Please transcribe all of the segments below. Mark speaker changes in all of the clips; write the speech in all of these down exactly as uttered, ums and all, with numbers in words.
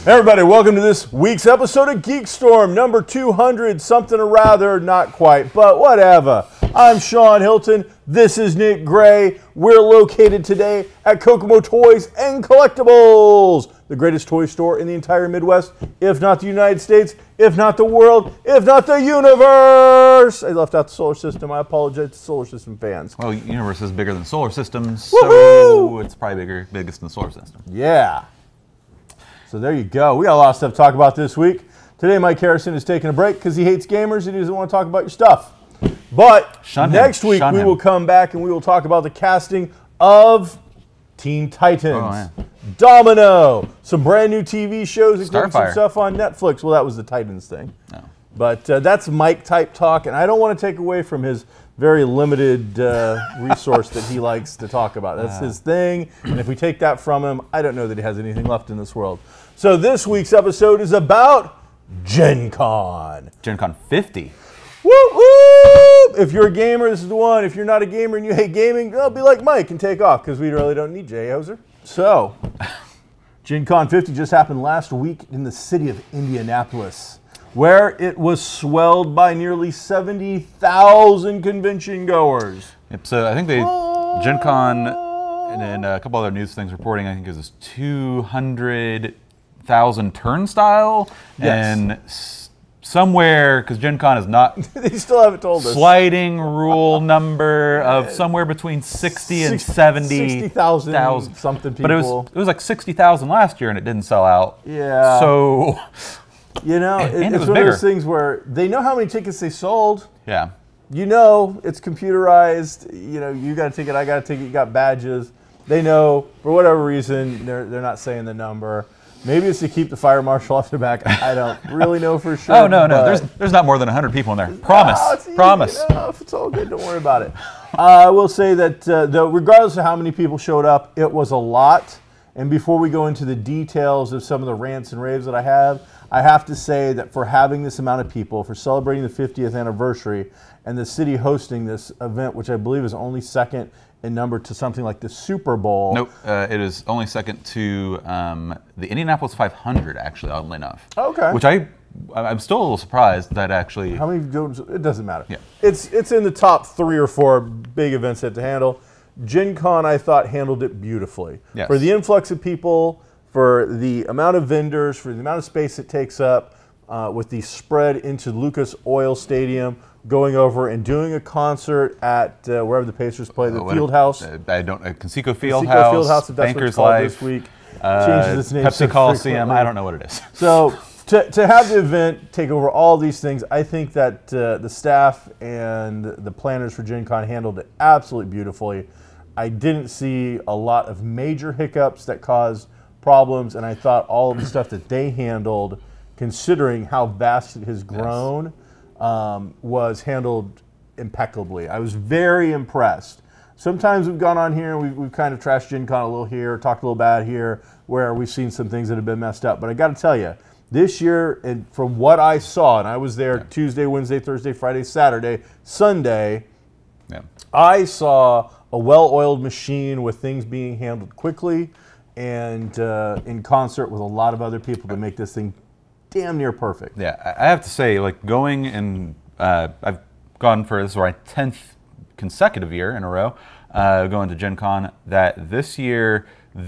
Speaker 1: Hey everybody, welcome to this week's episode of Geek Storm, number two hundred, something or rather, not quite, but whatever. I'm Sean Hilton, this is Nick Gray. We're located today at Kokomo Toys and Collectibles, the greatest toy store in the entire Midwest, if not the United States, if not the world, if not the universe. I left out the solar system, I apologize to solar system fans.
Speaker 2: Well, universe is bigger than solar systems,
Speaker 1: Woohoo!
Speaker 2: so it's probably bigger, biggest than the solar system.
Speaker 1: Yeah. So there you go. We got a lot of stuff to talk about this week. Today, Mike Harrison is taking a break because he hates gamers and he doesn't want to talk about your stuff. But
Speaker 2: Shun
Speaker 1: next
Speaker 2: him.
Speaker 1: week,
Speaker 2: Shun
Speaker 1: we
Speaker 2: him.
Speaker 1: will come back and we will talk about the casting of Teen Titans,
Speaker 2: Oh, yeah.
Speaker 1: Domino, some brand new T V shows, including some
Speaker 2: Starfire.
Speaker 1: stuff on Netflix. Well, that was the Titans thing.
Speaker 2: No.
Speaker 1: But uh, that's Mike type talk, and I don't want to take away from his very limited uh, resource that he likes to talk about. That's his thing, and if we take that from him, I don't know that he has anything left in this world. So this week's episode is about Gen Con.
Speaker 2: Gen Con fifty.
Speaker 1: Woo woo! If you're a gamer, this is the one. If you're not a gamer and you hate gaming, well, be like Mike and take off, because we really don't need Jay Hoser. So, Gen Con fifty just happened last week in the city of Indianapolis, where it was swelled by nearly seventy thousand convention goers.
Speaker 2: Yep, so I think they, Gen Con, and then a couple other news things reporting, I think it was two hundred thousand turnstile,
Speaker 1: Yes.
Speaker 2: and s- somewhere, because Gen Con is not
Speaker 1: They still haven't told us.
Speaker 2: sliding rule number of somewhere between sixty and
Speaker 1: Six-
Speaker 2: seventy
Speaker 1: sixty thousand something people.
Speaker 2: But it was it was like sixty thousand last year and it didn't sell out.
Speaker 1: Yeah.
Speaker 2: So,
Speaker 1: You know, it,
Speaker 2: And it
Speaker 1: it's
Speaker 2: was
Speaker 1: one of
Speaker 2: bigger.
Speaker 1: those things where they know how many tickets they sold.
Speaker 2: yeah.
Speaker 1: You know, it's computerized. You know, you got a ticket, I got a ticket, you got badges. They know, for whatever reason, they're, they're not saying the number. Maybe it's to keep the fire marshal off their back. I don't really know for sure.
Speaker 2: Oh, no, no.
Speaker 1: but-
Speaker 2: There's there's not more than one hundred people in there. Promise.
Speaker 1: No, it's easy
Speaker 2: Promise.
Speaker 1: enough. It's all good. Don't worry about it. Uh, I will say that, uh, though, regardless of how many people showed up, it was a lot. And before we go into the details of some of the rants and raves that I have, I have to say that for having this amount of people, for celebrating the fiftieth anniversary, and the city hosting this event, which I believe is only second in number to something like the Super Bowl.
Speaker 2: Nope. Uh, it is only second to um, the Indianapolis five hundred, actually, oddly enough.
Speaker 1: Okay.
Speaker 2: Which I, I'm still a little surprised that actually.
Speaker 1: How many goes? It doesn't matter.
Speaker 2: Yeah.
Speaker 1: It's it's in the top three or four big events that to handle. Gen Con, I thought, handled it beautifully.
Speaker 2: Yes.
Speaker 1: For the influx of people, for the amount of vendors, for the amount of space it takes up, uh, with the spread into Lucas Oil Stadium, going over and doing a concert at uh, wherever the Pacers play, the
Speaker 2: uh, what-
Speaker 1: Field House.
Speaker 2: uh, I don't. Uh, Conseco
Speaker 1: Seco
Speaker 2: Field House.
Speaker 1: Field House, if that's what it's
Speaker 2: Bankers
Speaker 1: called
Speaker 2: Life.
Speaker 1: this week.
Speaker 2: uh,
Speaker 1: Changes its name
Speaker 2: Pepsi
Speaker 1: so
Speaker 2: Coliseum.
Speaker 1: frequently.
Speaker 2: I don't know what it is.
Speaker 1: So to, to have the event take over all these things, I think that uh, the staff and the planners for Gen Con handled it absolutely beautifully. I didn't see a lot of major hiccups that caused problems, and I thought all of the stuff that they handled, considering how vast it has grown, um, was handled impeccably. I was very impressed. Sometimes we've gone on here and we've, we've kind of trashed Gen Con a little here, talked a little bad here, where we've seen some things that have been messed up. But I got to tell you, this year, and from what I saw, and I was there Tuesday, Wednesday, Thursday, Friday, Saturday, Sunday,
Speaker 2: Yeah.
Speaker 1: I saw a well-oiled machine with things being handled quickly and uh, in concert with a lot of other people to make this thing damn near perfect.
Speaker 2: Yeah, I I have to say, like going and uh, I've gone for this is my tenth consecutive year in a row uh, going to Gen Con. That this year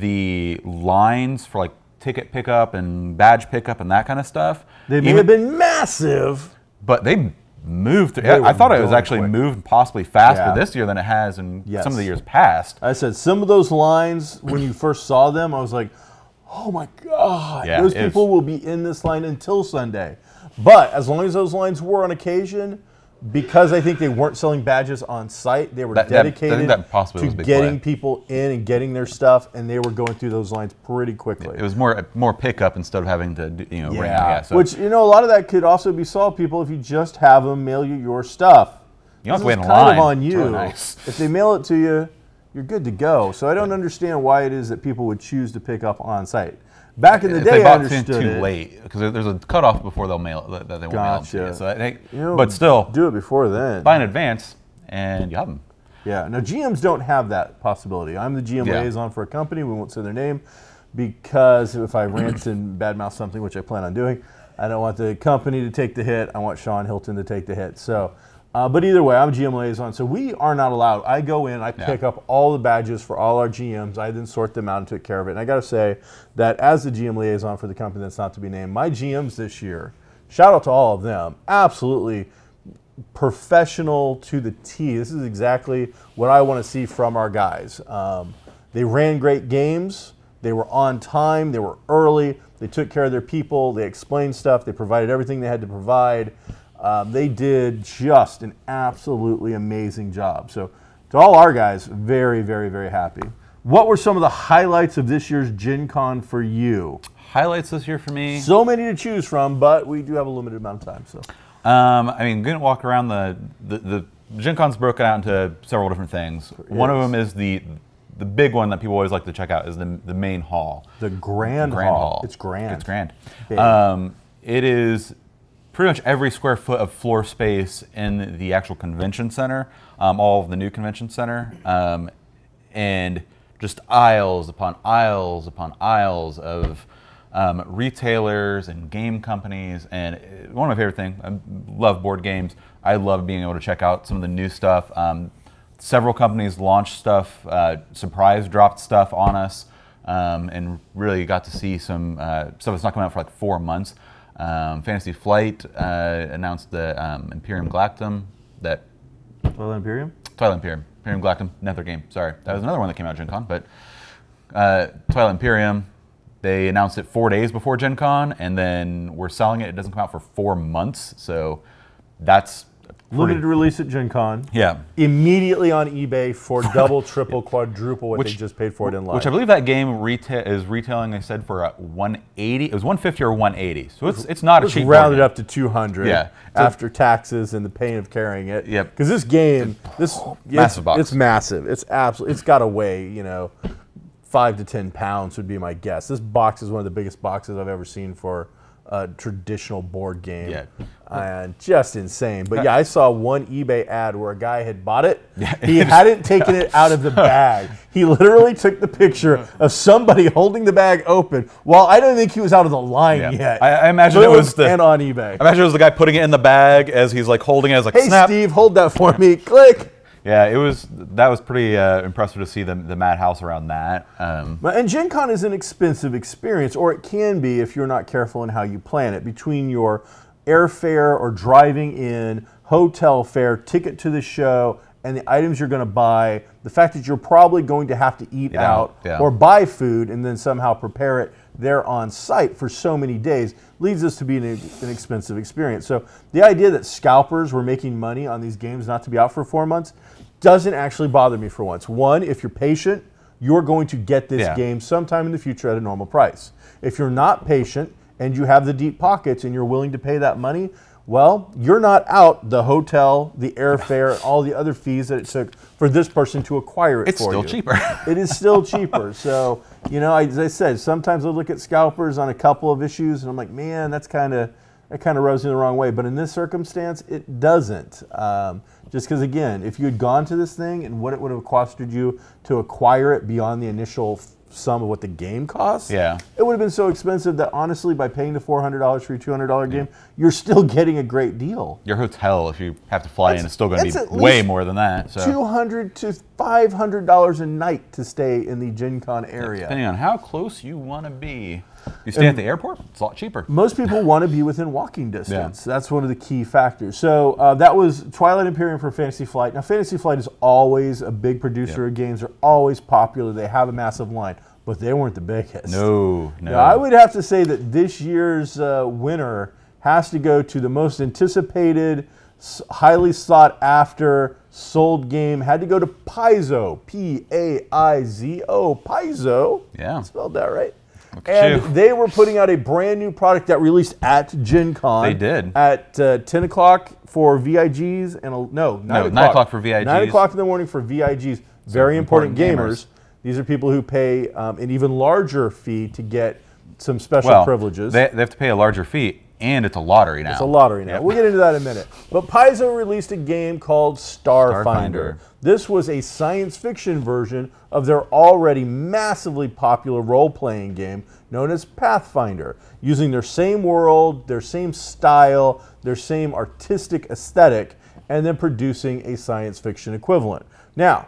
Speaker 2: the lines for like ticket pickup and badge pickup and that kind of stuff.
Speaker 1: They may
Speaker 2: even-
Speaker 1: have been massive.
Speaker 2: but they moved.
Speaker 1: They
Speaker 2: I
Speaker 1: were
Speaker 2: thought it was
Speaker 1: going
Speaker 2: actually
Speaker 1: quick.
Speaker 2: moved possibly faster
Speaker 1: Yeah.
Speaker 2: this year than it has in
Speaker 1: Yes.
Speaker 2: some of the years past.
Speaker 1: I said some of those lines, when you first saw them, I was like, oh my God,
Speaker 2: Yeah,
Speaker 1: those
Speaker 2: it was-
Speaker 1: people will be in this line until Sunday. But as long as those lines were on occasion, because I think they weren't selling badges on site, they were
Speaker 2: That- that- I think
Speaker 1: dedicated
Speaker 2: that possibly
Speaker 1: to
Speaker 2: was a big
Speaker 1: getting
Speaker 2: play.
Speaker 1: people in and getting their stuff, and they were going through those lines pretty quickly.
Speaker 2: It was more more pickup instead of having to do- you know ring.
Speaker 1: yeah,
Speaker 2: Yeah, so
Speaker 1: which, you know, a lot of that could also be solved, people, if you just have them mail you your stuff.
Speaker 2: you don't have to
Speaker 1: This
Speaker 2: wait
Speaker 1: is
Speaker 2: in
Speaker 1: kind
Speaker 2: line.
Speaker 1: of on
Speaker 2: It's
Speaker 1: you.
Speaker 2: really nice.
Speaker 1: If they mail it to you, you're good to go. So I don't understand why it is that people would choose to pick up on site. Back in the
Speaker 2: If
Speaker 1: day,
Speaker 2: they
Speaker 1: I
Speaker 2: bought it
Speaker 1: understood
Speaker 2: too
Speaker 1: it.
Speaker 2: late because there's a cutoff before they'll mail it, that they won't mail it to
Speaker 1: Gotcha.
Speaker 2: you. So I think,
Speaker 1: You know,
Speaker 2: but still,
Speaker 1: do it before then.
Speaker 2: buy in advance and you have them.
Speaker 1: Yeah. Now G Ms don't have that possibility. I'm the G M
Speaker 2: Yeah.
Speaker 1: liaison for a company. We won't say their name, because if I rant and badmouth something, which I plan on doing, I don't want the company to take the hit. I want Sean Hilton to take the hit. So, uh, but either way, I'm G M liaison, so we are not allowed. I go in, I pick yeah. up all the badges for all our G Ms. I then sort them out and took care of it. And I got to say that as the G M liaison for the company that's not to be named, my G Ms this year, shout out to all of them, absolutely professional to the T. This is exactly what I want to see from our guys. Um, they ran great games. They were on time. They were early. They took care of their people. They explained stuff. They provided everything they had to provide. Um, they did just an absolutely amazing job. So to all our guys, very, very, very happy. What were some of the highlights of this year's Gen Con for you?
Speaker 2: Highlights this year for me?
Speaker 1: So many to choose from, but we do have a limited amount of time. So,
Speaker 2: um, I mean, going to walk around the, the, the Gen Con's broken out into several different things. It One is. of them is the the big one that people always like to check out is the, the main hall.
Speaker 1: The Grand,
Speaker 2: the grand hall.
Speaker 1: hall. It's grand.
Speaker 2: It's grand. Um, it is pretty much every square foot of floor space in the actual convention center, um, all of the new convention center, um, and just aisles upon aisles upon aisles of um, retailers and game companies. And one of my favorite things, I love board games. I love being able to check out some of the new stuff. Um, several companies launched stuff, uh, surprise dropped stuff on us, um, and really got to see some uh, stuff that's not coming out for like four months. Um, Fantasy Flight uh, announced the um, Imperium Galactum. That
Speaker 1: Twilight Imperium?
Speaker 2: Twilight Imperium. Imperium Galactum, another game. Sorry. That was another one that came out at Gen Con. But uh, Twilight Imperium, they announced it four days before Gen Con, and then we're selling it. It doesn't come out for four months. So that's
Speaker 1: limited release at Gen Con.
Speaker 2: Yeah.
Speaker 1: Immediately on eBay for double, triple, quadruple what which, they just paid for it in live.
Speaker 2: Which I believe that game reta is retailing, they said, for one eighty. It was one fifty or one eighty. So it's it's not
Speaker 1: it
Speaker 2: a cheap
Speaker 1: rounded
Speaker 2: game.
Speaker 1: up to two hundred.
Speaker 2: Yeah.
Speaker 1: After taxes and the pain of carrying it.
Speaker 2: Yep.
Speaker 1: Because this game, this
Speaker 2: massive
Speaker 1: it's,
Speaker 2: box.
Speaker 1: It's massive. It's absolutely. It's got to weigh, you know, five to ten pounds would be my guess. This box is one of the biggest boxes I've ever seen for a traditional board game.
Speaker 2: Yeah.
Speaker 1: And just insane. But yeah, I saw one eBay ad where a guy had bought it.
Speaker 2: Yeah.
Speaker 1: He hadn't taken it out of the bag. He literally took the picture of somebody holding the bag open while I don't think he was out of the line
Speaker 2: Yeah.
Speaker 1: yet.
Speaker 2: I, I imagine it was the
Speaker 1: and on eBay.
Speaker 2: I imagine it was the guy putting it in the bag as he's like holding it as like
Speaker 1: hey
Speaker 2: snap.
Speaker 1: Steve, hold that for me. Click.
Speaker 2: Yeah, it was. That was pretty uh, impressive to see the the madhouse around that. Um,
Speaker 1: and Gen Con is an expensive experience, or it can be if you're not careful in how you plan it. Between your airfare or driving in, hotel fare, ticket to the show, and the items you're going to buy, the fact that you're probably going to have to eat
Speaker 2: Yeah,
Speaker 1: out
Speaker 2: yeah.
Speaker 1: or buy food and then somehow prepare it there on site for so many days leads us to be an, an expensive experience. So the idea that scalpers were making money on these games not to be out for four months doesn't actually bother me for once. One, if you're patient, you're going to get this
Speaker 2: Yeah.
Speaker 1: game sometime in the future at a normal price. If you're not patient and you have the deep pockets and you're willing to pay that money, well, you're not out the hotel, the airfare, all the other fees that it took for this person to acquire it
Speaker 2: it's
Speaker 1: for you.
Speaker 2: still cheaper.
Speaker 1: It is still cheaper. So, you know, as I said, sometimes I look at scalpers on a couple of issues and I'm like, man, that's kind of that kind of rubs me the wrong way. But in this circumstance, it doesn't. Um, just because, again, if you had gone to this thing and what it would have costed you to acquire it beyond the initial sum of what the game costs,
Speaker 2: Yeah.
Speaker 1: it would have been so expensive that honestly, by paying the four hundred dollars for your two hundred dollar game, you're still getting a great deal.
Speaker 2: Your hotel, if you have to fly
Speaker 1: That's-
Speaker 2: in, is still going
Speaker 1: that's
Speaker 2: to
Speaker 1: at
Speaker 2: be way
Speaker 1: least
Speaker 2: more than that. So
Speaker 1: two hundred to five hundred dollars a night to stay in the Gen Con area.
Speaker 2: depending on how close you want to be. You stay
Speaker 1: And-
Speaker 2: at the airport, it's a lot cheaper.
Speaker 1: Most people want to be within walking distance. That's one of the key factors. So uh, that was Twilight Imperium for Fantasy Flight. Now, Fantasy Flight is always a big producer
Speaker 2: Yep.
Speaker 1: of games. They're always popular. They have a massive line, but they weren't the biggest.
Speaker 2: No, no.
Speaker 1: Now, I would have to say that this year's uh, winner has to go to the most anticipated, s- highly sought after, sold game. Had to go to Paizo, P A I Z O, Paizo.
Speaker 2: Yeah.
Speaker 1: Spelled that right.
Speaker 2: Look at
Speaker 1: And
Speaker 2: you.
Speaker 1: they were putting out a brand new product that released at Gen Con.
Speaker 2: They did.
Speaker 1: At uh, ten o'clock for V I Gs and a, no, nine
Speaker 2: No,
Speaker 1: o'clock.
Speaker 2: nine o'clock for V I Gs.
Speaker 1: nine o'clock in the morning for V I Gs. Very important,
Speaker 2: important
Speaker 1: gamers. These are people who pay um, an even larger fee to get some special
Speaker 2: well,
Speaker 1: privileges.
Speaker 2: They, they have to pay a larger fee and it's a lottery now.
Speaker 1: It's a lottery now.
Speaker 2: Yep.
Speaker 1: We'll get into that in a minute. But Paizo released a game called Starfinder.
Speaker 2: Starfinder.
Speaker 1: This was a science fiction version of their already massively popular role-playing game known as Pathfinder, using their same world, their same style, their same artistic aesthetic, and then producing a science fiction equivalent. Now,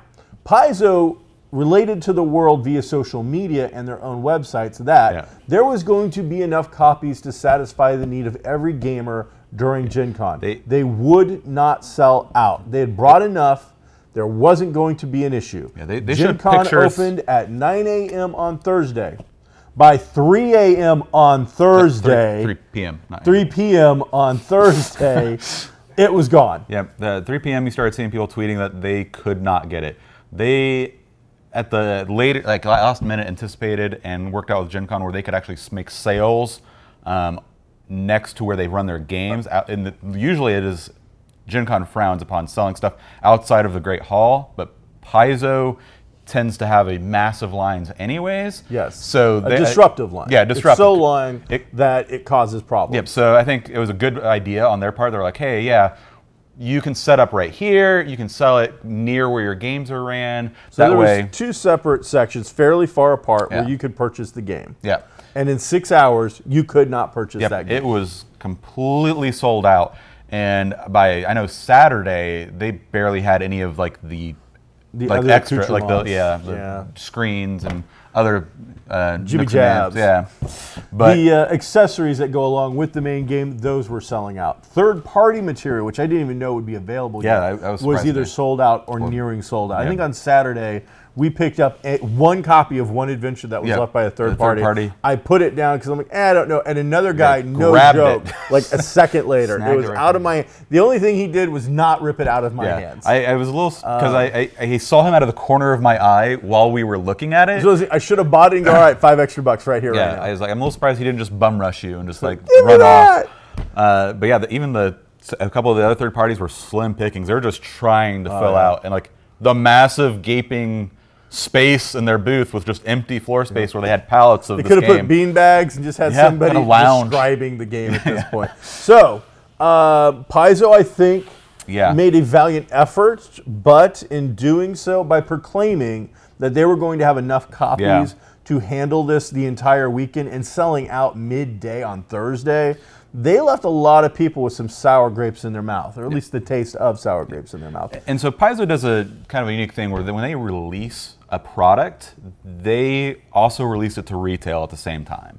Speaker 1: Paizo related to the world via social media and their own websites that
Speaker 2: Yeah.
Speaker 1: there was going to be enough copies to satisfy the need of every gamer during Gen Con.
Speaker 2: They-
Speaker 1: They would not sell out. They had brought enough. There wasn't going to be an issue.
Speaker 2: Yeah, they- they
Speaker 1: Gen
Speaker 2: showed
Speaker 1: Con
Speaker 2: pictures-
Speaker 1: opened at nine A M on Thursday. By three A M on Thursday,
Speaker 2: three P M not
Speaker 1: three P M on Thursday, it was gone.
Speaker 2: Yeah, the three P M you started seeing people tweeting that they could not get it. They, at the later, like last minute, anticipated and worked out with Gen Con where they could actually make sales um, next to where they run their games. Out in the, usually it is Gen Con frowns upon selling stuff outside of the Great Hall, but Paizo tends to have a massive lines anyways.
Speaker 1: Yes.
Speaker 2: So
Speaker 1: a
Speaker 2: they,
Speaker 1: disruptive line.
Speaker 2: Yeah, disruptive.
Speaker 1: It's so long
Speaker 2: It-
Speaker 1: that it causes problems.
Speaker 2: Yep. So I think it was a good idea on their part. They're like, hey, yeah, you can set up right here. You can sell it near where your games are ran.
Speaker 1: So
Speaker 2: that
Speaker 1: there
Speaker 2: way,
Speaker 1: was two separate sections, fairly far apart,
Speaker 2: Yeah.
Speaker 1: where you could purchase the game.
Speaker 2: yeah,
Speaker 1: And in six hours, you could not purchase
Speaker 2: yep.
Speaker 1: that game.
Speaker 2: It was completely sold out. And by I know Saturday, they barely had any of like the,
Speaker 1: The
Speaker 2: like
Speaker 1: other
Speaker 2: extra, like the
Speaker 1: accoutrements.
Speaker 2: yeah, the
Speaker 1: Yeah.
Speaker 2: screens and other uh,
Speaker 1: Jibby
Speaker 2: nooks and nabs.
Speaker 1: jabs.
Speaker 2: Yeah, but
Speaker 1: the uh, accessories that go along with the main game, those were selling out. Third-party material, which I didn't even know would be available
Speaker 2: Yeah,
Speaker 1: yet,
Speaker 2: I- I was surprised
Speaker 1: either
Speaker 2: they-
Speaker 1: sold out or nearing sold out. I
Speaker 2: Yeah.
Speaker 1: think on Saturday, we picked up a, one copy of one adventure that was
Speaker 2: Yeah,
Speaker 1: left by a
Speaker 2: the
Speaker 1: third,
Speaker 2: third
Speaker 1: party.
Speaker 2: party.
Speaker 1: I put it down because I'm like, eh, I don't know. And another guy,
Speaker 2: Yeah,
Speaker 1: no
Speaker 2: grabbed
Speaker 1: joke,
Speaker 2: it.
Speaker 1: like a second later,
Speaker 2: Snagged
Speaker 1: it was
Speaker 2: it right
Speaker 1: out of
Speaker 2: there.
Speaker 1: my. The only thing he did was not rip it out of my
Speaker 2: yeah,
Speaker 1: hands.
Speaker 2: I, I was a little because I, I I saw him out of the corner of my eye while we were looking at it.
Speaker 1: So I should have bought it and go, all right, five extra bucks right here,
Speaker 2: Yeah,
Speaker 1: right now.
Speaker 2: I was like, I'm a little surprised he didn't just bum rush you and just like
Speaker 1: Give me
Speaker 2: run
Speaker 1: that!
Speaker 2: off. Uh, but yeah, the, even the a couple of the other third parties were slim pickings. They were just trying to fill
Speaker 1: Oh, yeah.
Speaker 2: out, and like the massive gaping space in their booth with just empty floor space where they had pallets of
Speaker 1: They
Speaker 2: this
Speaker 1: could have
Speaker 2: game.
Speaker 1: put bean bags and just had
Speaker 2: Yeah,
Speaker 1: somebody
Speaker 2: kinda lounge.
Speaker 1: describing the game at this point. So, uh, Paizo, I think,
Speaker 2: Yeah.
Speaker 1: made a valiant effort, but in doing so, by proclaiming that they were going to have enough copies
Speaker 2: Yeah.
Speaker 1: to handle this the entire weekend and selling out midday on Thursday, they left a lot of people with some sour grapes in their mouth, or at least the taste of sour grapes in their mouth.
Speaker 2: And so Paizo does a kind of a unique thing where they, when they release a product, they also release it to retail at the same time.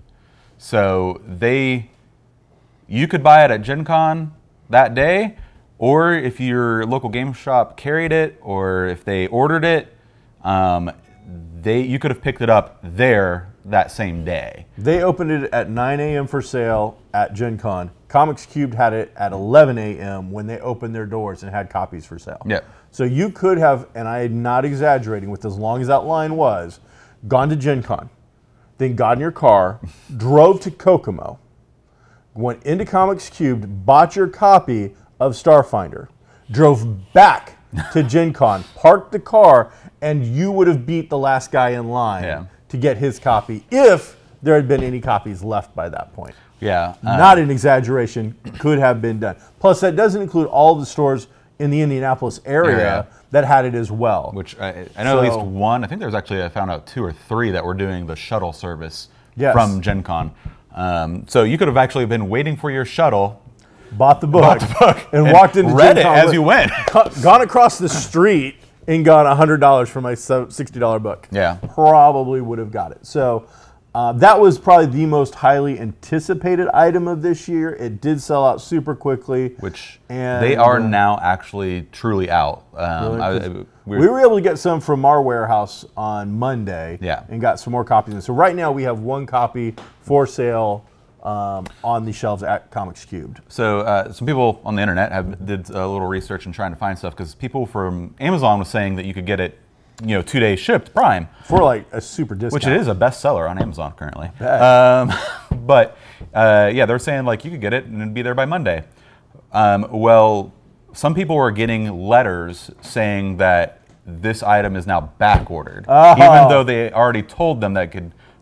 Speaker 2: So they, you could buy it at Gen Con that day, or if your local game shop carried it, or if they ordered it, um, they you could have picked it up there that same day.
Speaker 1: They opened it at nine A M for sale at Gen Con. Comics Cubed had it at eleven A M when they opened their doors and had copies for sale.
Speaker 2: Yeah.
Speaker 1: So you could have, and I am not exaggerating with as long as that line was, gone to Gen Con, then got in your car, drove to Kokomo, went into Comics Cubed, bought your copy of Starfinder, drove back to Gen Con, parked the car, and you would have beat the last guy in line
Speaker 2: Yeah.
Speaker 1: to get his copy if there had been any copies left by that point.
Speaker 2: Yeah. uh,
Speaker 1: Not an exaggeration, could have been done. Plus, that doesn't include all the stores in the Indianapolis area
Speaker 2: Area.
Speaker 1: that had it as well.
Speaker 2: Which I, I know at least
Speaker 1: So-
Speaker 2: one. I think there was actually I found out two or three that were doing the shuttle service
Speaker 1: Yes.
Speaker 2: from Gen Con. Um, so you could have actually been waiting for your shuttle,
Speaker 1: Bought the book,
Speaker 2: bought the book,
Speaker 1: and, walked into
Speaker 2: read
Speaker 1: Gen
Speaker 2: it
Speaker 1: Con
Speaker 2: as
Speaker 1: with-
Speaker 2: you went.
Speaker 1: co- gone across the street and got one hundred dollars for my so- sixty dollar book.
Speaker 2: Yeah.
Speaker 1: Probably would have got it. So uh, that was probably the most highly anticipated item of this year. It did sell out super quickly.
Speaker 2: Which
Speaker 1: And,
Speaker 2: they are
Speaker 1: uh,
Speaker 2: now actually truly out. Um, I-
Speaker 1: Really?
Speaker 2: I-
Speaker 1: 'Cause
Speaker 2: we
Speaker 1: we
Speaker 2: were-
Speaker 1: were able to get some from our warehouse on Monday,
Speaker 2: Yeah.
Speaker 1: and got some more copies. So right now we have one copy for sale um, on the shelves at Comics Cubed.
Speaker 2: So uh, some people on the internet have did a little research and trying to find stuff because people from Amazon was saying that you could get it, you know, two days shipped Prime,
Speaker 1: For like a super discount.
Speaker 2: which it is a bestseller on Amazon currently.
Speaker 1: Bet.
Speaker 2: Um, but uh, yeah, they're saying like you could get it and it'd be there by Monday. Um, well, some people were getting letters saying that this item is now back ordered,
Speaker 1: Oh.
Speaker 2: even though they already told them that it could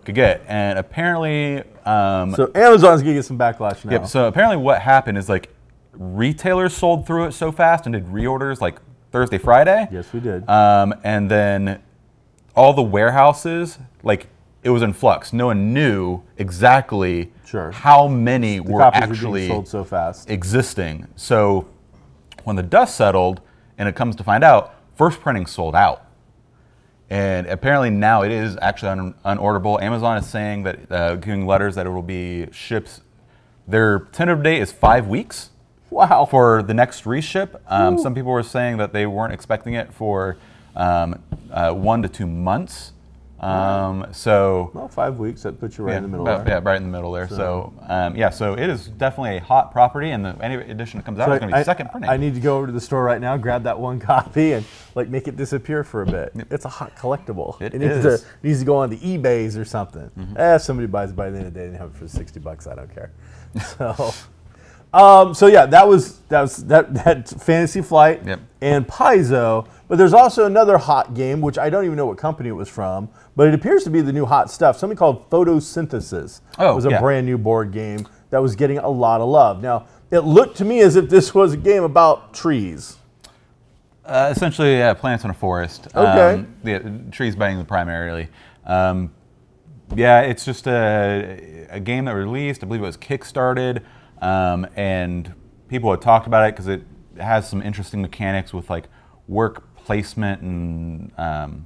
Speaker 2: could get. And apparently, um,
Speaker 1: So Amazon's gonna get some backlash now.
Speaker 2: yep. So apparently, what happened is like retailers sold through it so fast and did reorders like Thursday, Friday.
Speaker 1: Yes, we did.
Speaker 2: Um, and then all the warehouses, like it was in flux. No one knew exactly
Speaker 1: Sure.
Speaker 2: how many
Speaker 1: the
Speaker 2: were
Speaker 1: copies were
Speaker 2: actually
Speaker 1: being sold so fast.
Speaker 2: existing. So when the dust settled and it comes to find out, first printing sold out. And apparently now it is actually un unorderable. Amazon is saying that, uh, giving letters that it will be shipped. Their tentative date is five weeks
Speaker 1: Wow.
Speaker 2: for the next reship. Um, some people were saying that they weren't expecting it for um, uh, one to two months. Um, so
Speaker 1: Well, five weeks, that puts you right
Speaker 2: yeah,
Speaker 1: in the middle
Speaker 2: about-
Speaker 1: there.
Speaker 2: yeah, right in the middle there. So, um, yeah, so it is definitely a hot property, and the, any edition that comes out
Speaker 1: So
Speaker 2: is going to be
Speaker 1: I,
Speaker 2: second printing.
Speaker 1: I need to go over to the store right now, grab that one copy, and like make it disappear for a bit. It's a hot collectible.
Speaker 2: It
Speaker 1: needs
Speaker 2: is.
Speaker 1: to needs to go on the eBays or something. Eh, if somebody buys it by the end of the day and have it for sixty bucks, I don't care. So, um, so yeah, that was that was that that Fantasy Flight
Speaker 2: Yep.
Speaker 1: and Paizo. But there's also another hot game, which I don't even know what company it was from, but it appears to be the new hot stuff. Something called Photosynthesis.
Speaker 2: Oh,
Speaker 1: it was a
Speaker 2: yeah.
Speaker 1: brand new board game that was getting a lot of love. Now, it looked to me as if this was a game about trees.
Speaker 2: Uh, essentially, yeah, plants in a forest.
Speaker 1: Okay.
Speaker 2: Um, yeah, trees being primarily. Um, yeah, it's just a, a game that released. I believe it was kickstarted, um, and people had talked about it because it has some interesting mechanics with like work placement and um,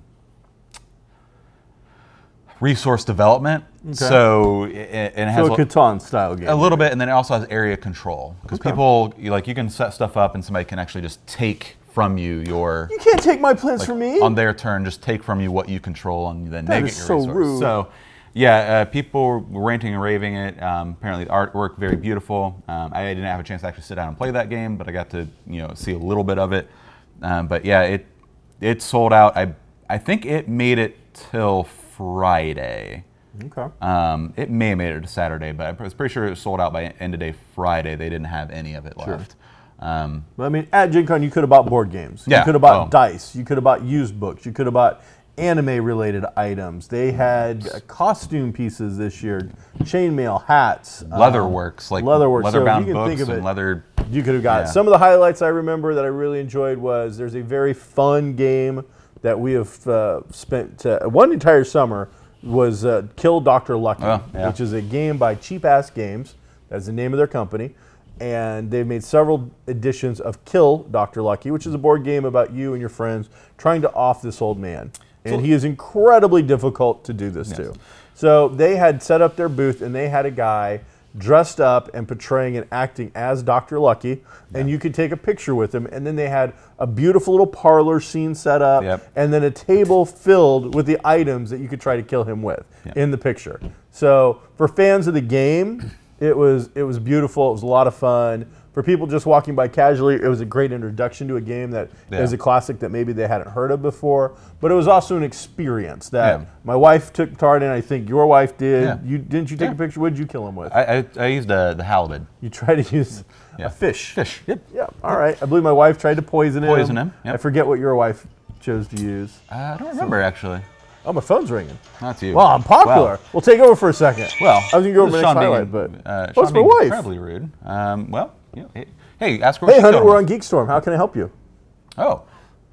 Speaker 2: resource development. So it, it has
Speaker 1: So a Catan style game.
Speaker 2: a little bit, and then it also has area control because
Speaker 1: Okay.
Speaker 2: people you, like you can set stuff up, and somebody can actually just take from you your
Speaker 1: You can't take my plants
Speaker 2: like,
Speaker 1: from me.
Speaker 2: on their turn, just take from you what you control and then
Speaker 1: That
Speaker 2: negate
Speaker 1: is
Speaker 2: your
Speaker 1: so
Speaker 2: resource.
Speaker 1: rude.
Speaker 2: So, yeah, uh, people were ranting and raving it. Um, apparently, the artwork very beautiful. Um, I didn't have a chance to actually sit down and play that game, but I got to you know see a little bit of it. Um, but yeah, it it sold out. I I think it made it till Friday.
Speaker 1: Okay.
Speaker 2: Um, it may have made it to Saturday, but I was pretty sure it was sold out by end of day Friday. They didn't have any of it left. Um,
Speaker 1: But I mean, at Gen Con, you could have bought board games.
Speaker 2: Yeah,
Speaker 1: You could have bought
Speaker 2: oh.
Speaker 1: dice. You could have bought used books. You could have bought anime-related items. They had uh, costume pieces this year, chainmail, hats. um,
Speaker 2: Leatherworks, like
Speaker 1: Leatherworks. So
Speaker 2: leather-bound
Speaker 1: you can think
Speaker 2: books
Speaker 1: of
Speaker 2: and
Speaker 1: it.
Speaker 2: leather.
Speaker 1: You could have got
Speaker 2: Yeah.
Speaker 1: some of the highlights I remember that I really enjoyed was there's a very fun game that we have uh, spent uh, one entire summer was uh, Kill Doctor Lucky,
Speaker 2: Oh, yeah.
Speaker 1: which is a game by Cheap Ass Games. That's the name of their company. And they've made several editions of Kill Doctor Lucky, which is a board game about you and your friends trying to off this old man. And
Speaker 2: So-
Speaker 1: he is incredibly difficult to do this
Speaker 2: Yes.
Speaker 1: to. So they had set up their booth and they had a guy dressed up and portraying and acting as Doctor Lucky, and you could take a picture with him. And then they had a beautiful little parlor scene set up,
Speaker 2: Yep.
Speaker 1: and then a table filled with the items that you could try to kill him with
Speaker 2: Yep.
Speaker 1: in the picture. So for fans of the game, it was it was beautiful. It was a lot of fun. For people just walking by casually, it was a great introduction to a game that
Speaker 2: Yeah.
Speaker 1: is a classic that maybe they hadn't heard of before. But it was also an experience that
Speaker 2: Yeah.
Speaker 1: my wife took part in. I think your wife did.
Speaker 2: Yeah.
Speaker 1: You didn't you take
Speaker 2: Yeah.
Speaker 1: a picture? What did you kill him with?
Speaker 2: I, I, I used uh, the halibut.
Speaker 1: You tried to use
Speaker 2: Yeah.
Speaker 1: a fish.
Speaker 2: Fish. Yep.
Speaker 1: Yeah. All right. I believe my wife tried to poison him.
Speaker 2: Poison him, yep.
Speaker 1: I forget what your wife chose to use.
Speaker 2: Uh, I don't remember actually.
Speaker 1: Oh, my phone's ringing.
Speaker 2: Not you.
Speaker 1: Well, I'm popular. We'll take over for a second.
Speaker 2: Well,
Speaker 1: I was gonna go over
Speaker 2: this
Speaker 1: my
Speaker 2: is
Speaker 1: next
Speaker 2: Sean
Speaker 1: highlight,
Speaker 2: being,
Speaker 1: but
Speaker 2: uh,
Speaker 1: what's
Speaker 2: Sean
Speaker 1: my
Speaker 2: being
Speaker 1: wife?
Speaker 2: incredibly rude. Um, well, you know, hey, hey, ask her. What
Speaker 1: Hey,
Speaker 2: she
Speaker 1: honey,
Speaker 2: killed
Speaker 1: we're
Speaker 2: him
Speaker 1: on Geekstorm. How can I help you?
Speaker 2: with. Oh,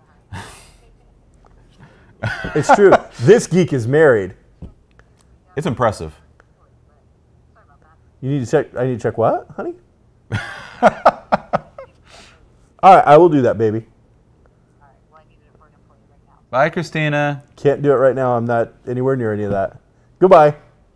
Speaker 1: It's true. This geek is married.
Speaker 2: it's impressive.
Speaker 1: You need to check. I need to check what, honey? All right, I will do that, baby.
Speaker 2: Bye, Christina.
Speaker 1: Can't do it right now. I'm not anywhere near any of that. Goodbye.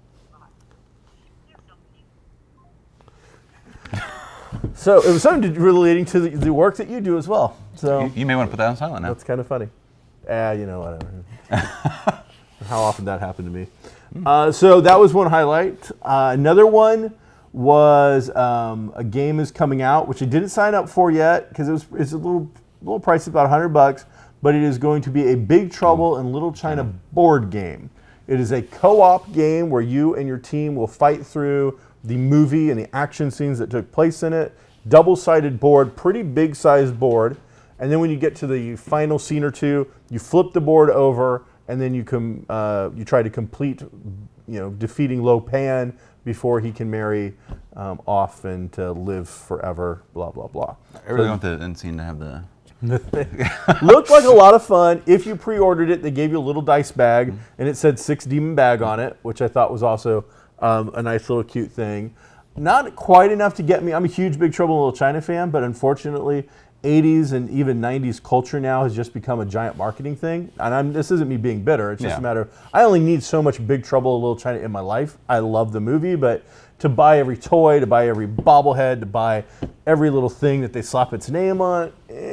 Speaker 1: So it was something to, relating to the, the work that you do as well. So
Speaker 2: You, you may want to put that on silent now.
Speaker 1: that's kind of funny. Ah, you know, whatever. How often that happened to me. Uh, so that was one highlight. Uh, another one was um, a game is coming out, which I didn't sign up for yet because it was it's a little little pricey, about a hundred bucks. But it is going to be a Big Trouble in Little China board game. It is a co-op game where you and your team will fight through the movie and the action scenes that took place in it. Double-sided board, pretty big-sized board. And then when you get to the final scene or two, you flip the board over, and then you com- uh, you try to complete you know, defeating Lo Pan before he can marry um, off and to live forever. Blah blah blah.
Speaker 2: I really want the end scene to have the.
Speaker 1: Looked like a lot of fun. If you pre-ordered it, they gave you a little dice bag, mm-hmm. and it said Six Demon Bag on it, which I thought was also um, a nice little cute thing. Not quite enough to get me. I'm a huge Big Trouble in Little China fan, but unfortunately, eighties and even nineties culture now has just become a giant marketing thing. And I'm, this isn't me being bitter. It's just yeah. a matter of, I only need so much Big Trouble in Little China in my life. I love the movie, but to buy every toy, to buy every bobblehead, to buy every little thing that they slap its name on,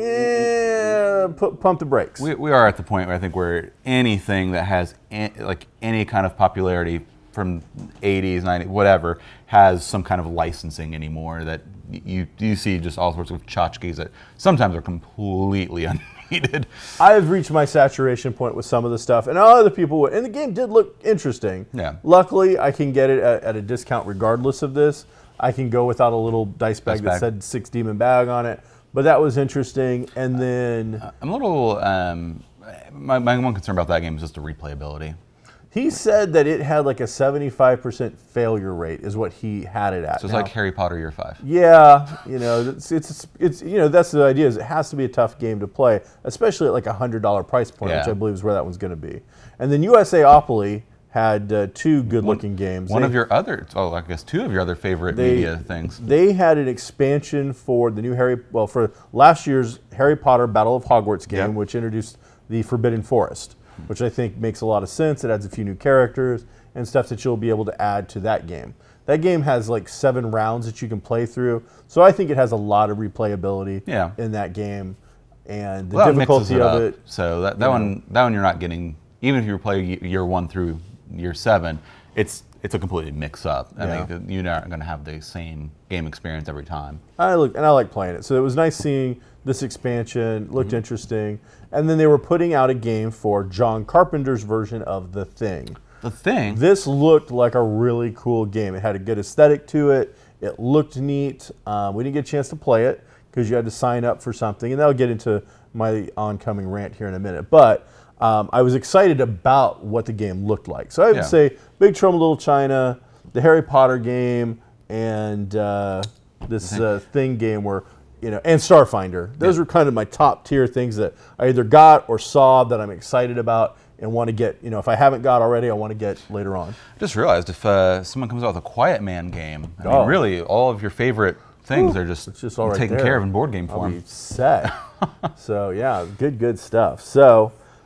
Speaker 1: eh, put, pump the brakes.
Speaker 2: We, we are at the point where I think where anything that has an, like any kind of popularity from eighties, nineties, whatever, has some kind of licensing anymore that you you see just all sorts of tchotchkes that sometimes are completely unneeded.
Speaker 1: I've reached my saturation point with some of the stuff, and other people would. And the game did look interesting.
Speaker 2: Yeah.
Speaker 1: Luckily, I can get it at, at a discount regardless of this. I can go without a little dice bag dice that bag. said Six Demon Bag on it, but that was interesting. And then
Speaker 2: uh, I'm a little. Um, my, my one concern about that game is just the replayability.
Speaker 1: He said that it had like a seventy-five percent failure rate is what he had it at.
Speaker 2: So it's
Speaker 1: now,
Speaker 2: like Harry Potter Year Five.
Speaker 1: Yeah, you know, it's, it's, it's, you know, that's the idea is it has to be a tough game to play, especially at like a one hundred dollar price point, yeah. which I believe is where that one's going to be. And then USAopoly had uh, two good-looking
Speaker 2: one,
Speaker 1: games.
Speaker 2: One
Speaker 1: they,
Speaker 2: of your other, oh, I guess two of your other favorite
Speaker 1: they,
Speaker 2: media things.
Speaker 1: They had an expansion for the new Harry, well, for last year's Harry Potter Battle of Hogwarts game, yep. which introduced the Forbidden Forest, which I think makes a lot of sense. It adds a few new characters and stuff that you'll be able to add to that game. That game has like seven rounds that you can play through, so I think it has a lot of replayability
Speaker 2: yeah.
Speaker 1: in that game, and the
Speaker 2: well,
Speaker 1: difficulty
Speaker 2: it
Speaker 1: of
Speaker 2: it. So that, that one, know. that one you're not getting. Even if you play year one through year seven, it's it's a completely mix up. I
Speaker 1: yeah.
Speaker 2: think you're not going to have the same game experience every time.
Speaker 1: I look and I like playing it, so it was nice seeing this expansion. Looked mm-hmm. interesting. And then they were putting out a game for John Carpenter's version of The Thing.
Speaker 2: The Thing?
Speaker 1: This looked like a really cool game. It had a good aesthetic to it. It looked neat. Um, we didn't get a chance to play it because you had to sign up for something. And that'll get into my oncoming rant here in a minute. But um, I was excited about what the game looked like. So I would yeah. say Big Trouble in Little China, the Harry Potter game, and uh, this uh, Thing game were... You know, and Starfinder. Those yeah. are kind of my top tier things that I either got or saw that I'm excited about and want to get. You know, if I haven't got already, I want to get later on.
Speaker 2: I just realized if uh, someone comes out with a Quiet Man game, I
Speaker 1: oh.
Speaker 2: mean, really, all of your favorite things
Speaker 1: Ooh,
Speaker 2: are just,
Speaker 1: just all right
Speaker 2: taken
Speaker 1: there.
Speaker 2: care of in board game form.
Speaker 1: I'll be set. So yeah, good, good stuff. So,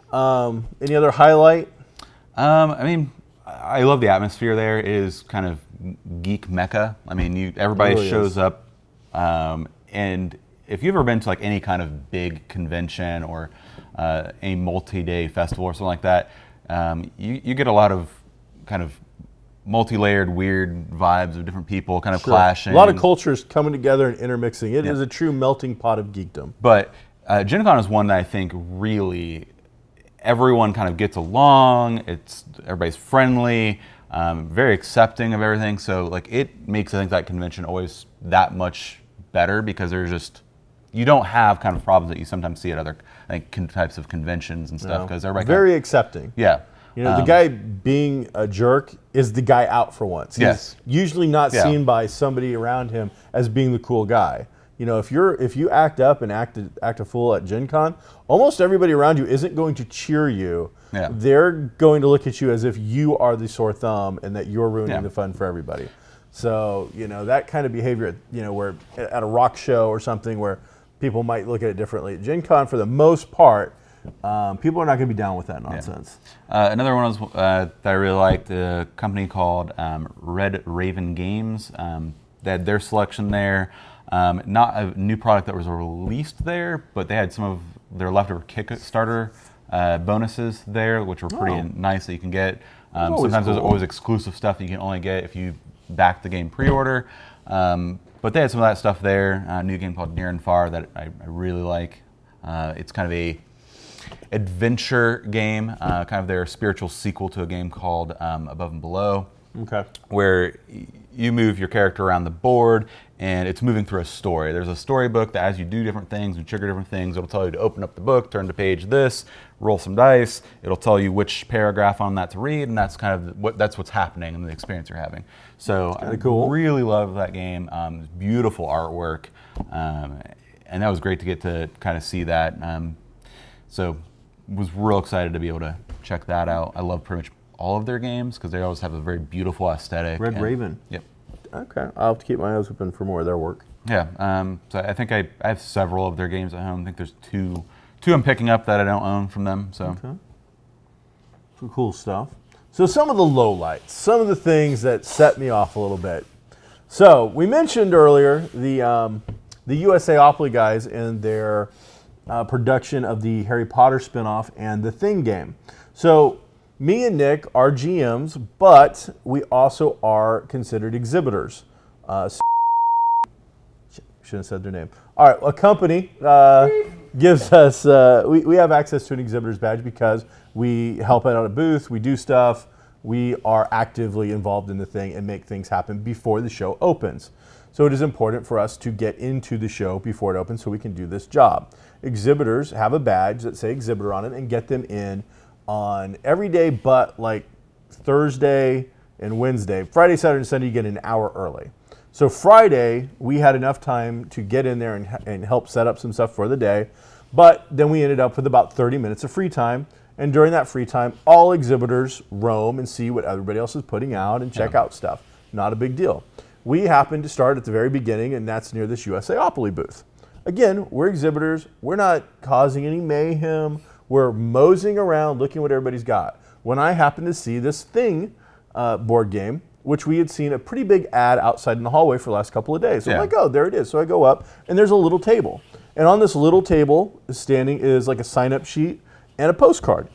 Speaker 1: um, any other highlight?
Speaker 2: Um, I mean, I love the atmosphere there. It is kind of geek mecca. I mean, you everybody
Speaker 1: really
Speaker 2: shows
Speaker 1: is.
Speaker 2: up. Um, And if you've ever been to like any kind of big convention or uh, a multi-day festival or something like that, um, you, you get a lot of kind of multi-layered, weird vibes of different people kind of
Speaker 1: sure.
Speaker 2: clashing.
Speaker 1: A lot of cultures coming together and intermixing. It
Speaker 2: yeah.
Speaker 1: is a true melting pot of geekdom.
Speaker 2: But uh, Gen Con is one that I think really everyone kind of gets along. It's everybody's friendly, um, very accepting of everything. So like it makes I think that convention always that much better because there's just you don't have kind of problems that you sometimes see at other like con- types of conventions and stuff because no. everybody
Speaker 1: very
Speaker 2: kind of,
Speaker 1: accepting.
Speaker 2: Yeah,
Speaker 1: you know
Speaker 2: um,
Speaker 1: the guy being a jerk is the guy out for once. He's
Speaker 2: yes,
Speaker 1: usually not
Speaker 2: yeah.
Speaker 1: seen by somebody around him as being the cool guy. You know, if you're if you act up and act act a fool at Gen Con, almost everybody around you isn't going to cheer you.
Speaker 2: Yeah.
Speaker 1: They're going to look at you as if you are the sore thumb and that you're ruining
Speaker 2: yeah.
Speaker 1: the fun for everybody. So, you know, that kind of behavior, you know, where at a rock show or something where people might look at it differently. At Gen Con, for the most part, um, people are not going to be down with that nonsense.
Speaker 2: Yeah. Uh, another one was, uh, that I really liked, a company called um, Red Raven Games. Um, they had their selection there. Um, not a new product that was released there, but they had some of their leftover Kickstarter uh, bonuses there, which were pretty oh. nice that you can get. Um, sometimes cool. there's always exclusive stuff that you can only get if you back the game pre-order, um, but they had some of that stuff there. A new game called Near and Far that I, I really like. Uh, it's kind of a adventure game, uh, kind of their spiritual sequel to a game called um, Above and Below,
Speaker 1: okay.
Speaker 2: where you move your character around the board, and it's moving through a story. There's a storybook that as you do different things and trigger different things, it'll tell you to open up the book, turn to page this, roll some dice. It'll tell you which paragraph on that to read, and that's kind of what that's what's happening in the experience you're having. So I
Speaker 1: cool.
Speaker 2: really love that game. Um, beautiful artwork, um, and that was great to get to kind of see that. Um, so was real excited to be able to check that out. I love pretty much all of their games because they always have a very beautiful aesthetic.
Speaker 1: Red
Speaker 2: and,
Speaker 1: Raven.
Speaker 2: Yep.
Speaker 1: Okay, I'll have to keep my eyes open for more of their work.
Speaker 2: Yeah, um, so I think I, I have several of their games at home. I think there's two, two I'm picking up that I don't own from them. So,
Speaker 1: okay. Some cool stuff. So some of the lowlights, some of the things that set me off a little bit. So we mentioned earlier the um, the USAopoly guys and their uh, production of the Harry Potter spinoff and the Thing game. So me and Nick are G Ms, but we also are considered exhibitors. Uh, shouldn't have said their name. All right, a company uh, gives us, uh, we, we have access to an exhibitor's badge because we help out at a booth, we do stuff, we are actively involved in the thing and make things happen before the show opens. So it is important for us to get into the show before it opens so we can do this job. Exhibitors have a badge that say exhibitor on it and get them in on every day but like Thursday and Wednesday. Friday, Saturday, and Sunday you get an hour early. So Friday, we had enough time to get in there and, and help set up some stuff for the day, but then we ended up with about thirty minutes of free time, and during that free time, all exhibitors roam and see what everybody else is putting out and check
Speaker 2: yeah.
Speaker 1: out stuff. Not a big deal. We happened to start at the very beginning, and that's near this USAopoly booth. Again, we're exhibitors. We're not causing any mayhem. We're moseying around looking what everybody's got. When I happened to see this Thing uh, board game, which we had seen a pretty big ad outside in the hallway for the last couple of days. So yeah. I'm like, oh, there it is. So I go up, and there's a little table. And on this little table standing is like a sign-up sheet and a postcard.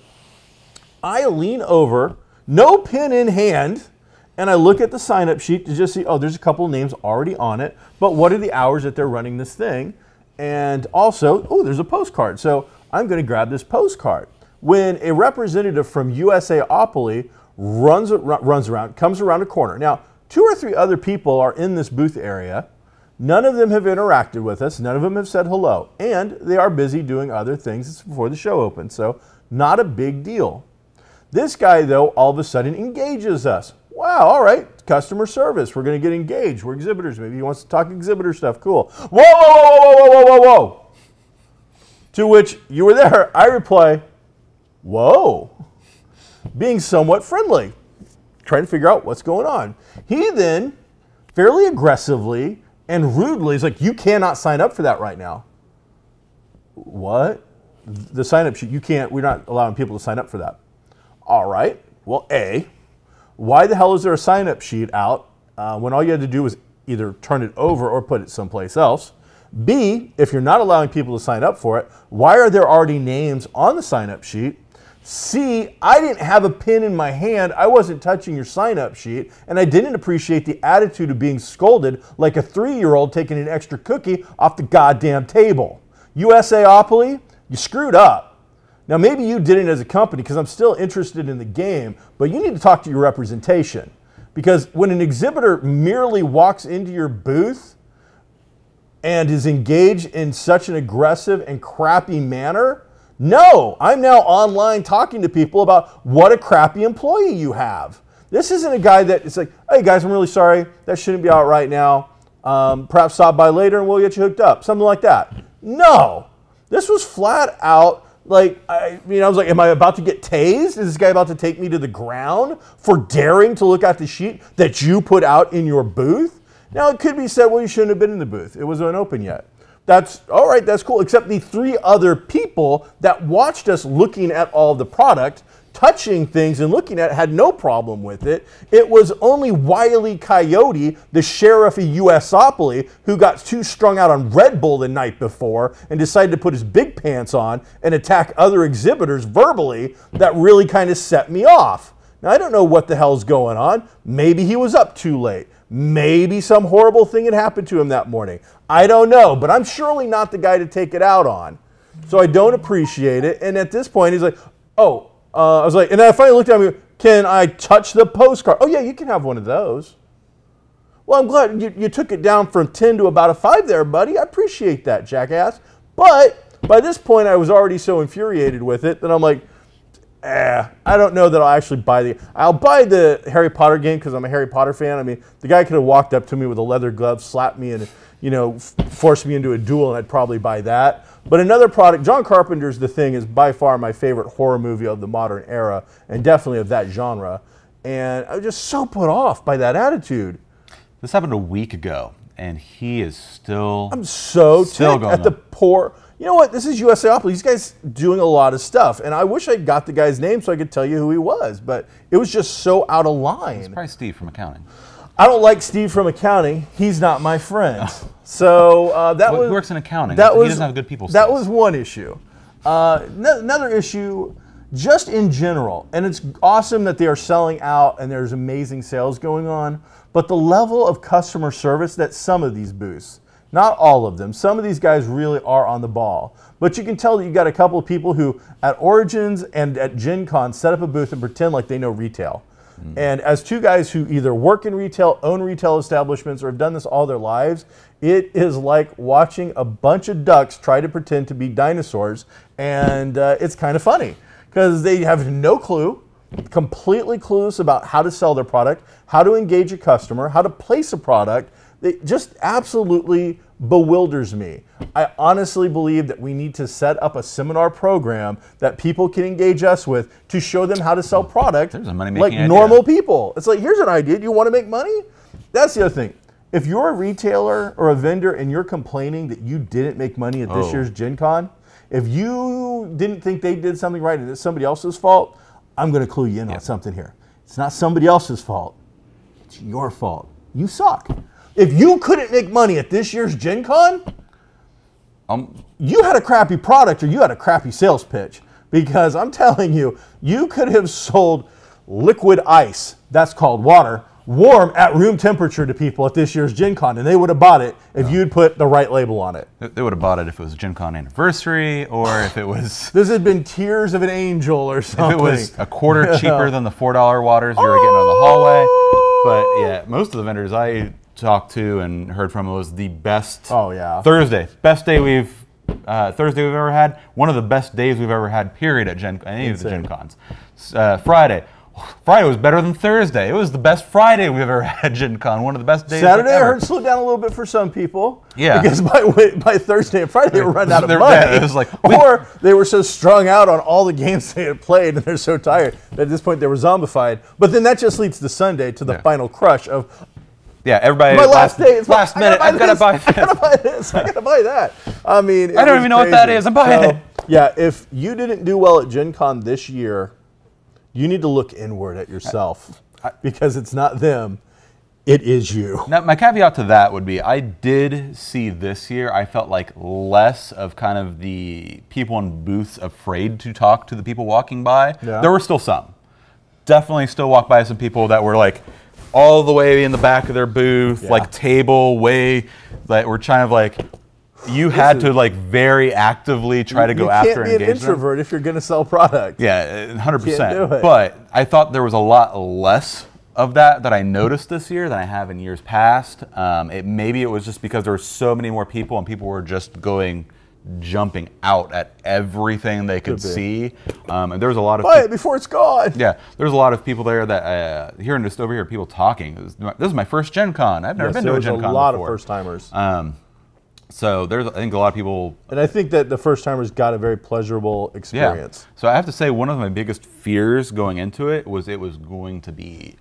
Speaker 1: I lean over, no pen in hand, and I look at the sign-up sheet to just see, oh, there's a couple of names already on it, but what are the hours that they're running this thing? And also, oh, there's a postcard. So I'm going to grab this postcard. When a representative from USAopoly runs, runs around, comes around a corner. Now, two or three other people are in this booth area. None of them have interacted with us. None of them have said hello. And they are busy doing other things before the show opens. So not a big deal. This guy, though, all of a sudden engages us. Wow, all right, customer service. We're going to get engaged. We're exhibitors. Maybe he wants to talk exhibitor stuff. Cool. Whoa, whoa, whoa, whoa, whoa, whoa, whoa, whoa. To which you were there. I reply, whoa. Being somewhat friendly, trying to figure out what's going on. He then, fairly aggressively and rudely, is like, you cannot sign up for that right now. What? The sign-up sheet, you can't, we're not allowing people to sign up for that. All right, well, A, why the hell is there a sign-up sheet out uh, when all you had to do was either turn it over or put it someplace else? B, if you're not allowing people to sign up for it, why are there already names on the sign-up sheet? C, I didn't have a pen in my hand, I wasn't touching your sign-up sheet, and I didn't appreciate the attitude of being scolded like a three-year-old taking an extra cookie off the goddamn table. USAopoly, you screwed up. Now maybe you didn't as a company because I'm still interested in the game, but you need to talk to your representation. Because when an exhibitor merely walks into your booth and is engaged in such an aggressive and crappy manner, no, I'm now online talking to people about what a crappy employee you have. This isn't a guy that it's like, hey guys, I'm really sorry, that shouldn't be out right now. Um, perhaps stop by later and we'll get you hooked up, something like that. No, this was flat out like, I mean, I was like, am I about to get tased? Is this guy about to take me to the ground for daring to look at the sheet that you put out in your booth? Now, it could be said, well, you shouldn't have been in the booth. It wasn't open yet. That's all right, that's cool, except the three other people that watched us looking at all the product, touching things and looking at it, had no problem with it. It was only Wile E. Coyote, the sheriff of USAopoly, who got too strung out on Red Bull the night before and decided to put his big pants on and attack other exhibitors verbally, that really kind of set me off. Now, I don't know what the hell's going on. Maybe he was up too late. Maybe some horrible thing had happened to him that morning. I don't know, but I'm surely not the guy to take it out on. So I don't appreciate it. And at this point, he's like, oh, uh, I was like, and then I finally looked at him, can I touch the postcard? Oh yeah, you can have one of those. Well, I'm glad you, you took it down from ten to about a five there, buddy. I appreciate that, jackass. But by this point, I was already so infuriated with it that I'm like, eh, I don't know that I'll actually buy the... I'll buy the Harry Potter game because I'm a Harry Potter fan. I mean, the guy could have walked up to me with a leather glove, slapped me, and, you know, f- forced me into a duel, and I'd probably buy that. But another product, John Carpenter's The Thing is by far my favorite horror movie of the modern era, and definitely of that genre. And I was just so put off by that attitude.
Speaker 2: This happened a week ago, and he is still
Speaker 1: I'm so
Speaker 2: still
Speaker 1: ticked
Speaker 2: going
Speaker 1: at the
Speaker 2: up.
Speaker 1: poor... You know what? This is U S A Opoly. These guys doing a lot of stuff. And I wish I got the guy's name so I could tell you who he was. But it was just so out of line.
Speaker 2: It's probably Steve from accounting.
Speaker 1: I don't like Steve from accounting. He's not my friend. So uh, that
Speaker 2: Well,
Speaker 1: was...
Speaker 2: he works in accounting.
Speaker 1: That
Speaker 2: He
Speaker 1: was,
Speaker 2: doesn't have good people
Speaker 1: That
Speaker 2: skills.
Speaker 1: was one issue. Uh, n- another issue, just in general, and it's awesome that they are selling out and there's amazing sales going on, but the level of customer service that some of these booths, not all of them, some of these guys really are on the ball. But you can tell that you got a couple of people who at Origins and at Gen Con set up a booth and pretend like they know retail. Mm. And as two guys who either work in retail, own retail establishments, or have done this all their lives, it is like watching a bunch of ducks try to pretend to be dinosaurs. And uh, it's kind of funny because they have no clue, completely clueless about how to sell their product, how to engage a customer, how to place a product. It just absolutely bewilders me. I honestly believe that we need to set up a seminar program that people can engage us with to show them how to sell product
Speaker 2: There's a money-making
Speaker 1: like
Speaker 2: idea.
Speaker 1: normal people. It's like, here's an idea. Do you want to make money? That's the other thing. If you're a retailer or a vendor and you're complaining that you didn't make money at this
Speaker 2: Oh.
Speaker 1: year's Gen Con, if you didn't think they did something right and it's somebody else's fault, I'm going to clue you in on something here. It's not somebody else's fault. It's your fault. You suck. If you couldn't make money at this year's Gen Con,
Speaker 2: Um,
Speaker 1: you had a crappy product or you had a crappy sales pitch. Because I'm telling you, you could have sold liquid ice, that's called water, warm at room temperature to people at this year's Gen Con, and they would have bought it if you'd put the right label on it.
Speaker 2: they they would have bought it if it was a Gen Con anniversary, or if it was
Speaker 1: This had been Tears of an Angel or
Speaker 2: if
Speaker 1: something.
Speaker 2: it was a quarter cheaper than the four dollar waters we were getting on the hallway. But yeah, most of the vendors I talked to and heard from was the best.
Speaker 1: Oh, yeah.
Speaker 2: Thursday, best day we've uh, Thursday we've ever had. One of the best days we've ever had. Period at Gen any of the
Speaker 1: Insane.
Speaker 2: Gen Cons. Uh, Friday. Friday was better than Thursday. It was the best Friday we've ever had at Gen Con. One of the best days.
Speaker 1: Saturday, I
Speaker 2: ever.
Speaker 1: heard, slowed down a little bit for some people.
Speaker 2: Yeah.
Speaker 1: Because by by Thursday and Friday, they were running out of
Speaker 2: They're-
Speaker 1: money.
Speaker 2: yeah, it was like, we-
Speaker 1: or they were so strung out on all the games they had played, and they're so tired that at this point they were zombified. But then that just leads to Sunday, to the
Speaker 2: Yeah.
Speaker 1: final crush of
Speaker 2: Yeah, everybody.
Speaker 1: my last day. It's
Speaker 2: last
Speaker 1: like,
Speaker 2: minute.
Speaker 1: I
Speaker 2: I've got to
Speaker 1: this,
Speaker 2: buy
Speaker 1: I
Speaker 2: this.
Speaker 1: gotta buy this. I gotta buy that. I mean, it
Speaker 2: I don't
Speaker 1: was
Speaker 2: even know what that
Speaker 1: crazy.
Speaker 2: is. I'm buying
Speaker 1: So,
Speaker 2: it.
Speaker 1: Yeah, if you didn't do well at Gen Con this year, you need to look inward at yourself because it's not them, it is you.
Speaker 2: Now, my caveat to that would be I did see this year, I felt like less of kind of the people in booths afraid to talk to the people walking by.
Speaker 1: Yeah.
Speaker 2: There were still some. Definitely still walked by some people that were like all the way in the back of their booth,
Speaker 1: Yeah.
Speaker 2: like table way, that were trying to like, you had
Speaker 1: is-
Speaker 2: to like very actively try to go
Speaker 1: you
Speaker 2: after
Speaker 1: can't
Speaker 2: and
Speaker 1: be an
Speaker 2: engage them.
Speaker 1: introvert if you're going to sell product.
Speaker 2: Yeah, one hundred percent.
Speaker 1: Can't do it.
Speaker 2: But I thought there was a lot less of that that I noticed this year than I have in years past. Um, it maybe it was just because there were so many more people and people were just going, jumping out at everything they could
Speaker 1: Could be.
Speaker 2: see. Um, and there was a lot of
Speaker 1: Buy
Speaker 2: peop-
Speaker 1: it before it's gone.
Speaker 2: yeah, there's a lot of people there that uh, hearing just over here people talking. It was, this is my first Gen Con. I've never
Speaker 1: Yes,
Speaker 2: been
Speaker 1: there
Speaker 2: to a
Speaker 1: was
Speaker 2: Gen
Speaker 1: a
Speaker 2: Con
Speaker 1: lot
Speaker 2: before.
Speaker 1: of first timers.
Speaker 2: Um, so there's I think a lot of people.
Speaker 1: And I think that the first timers got a very pleasurable experience.
Speaker 2: So I have to say, one of my biggest fears going into it was it was going to be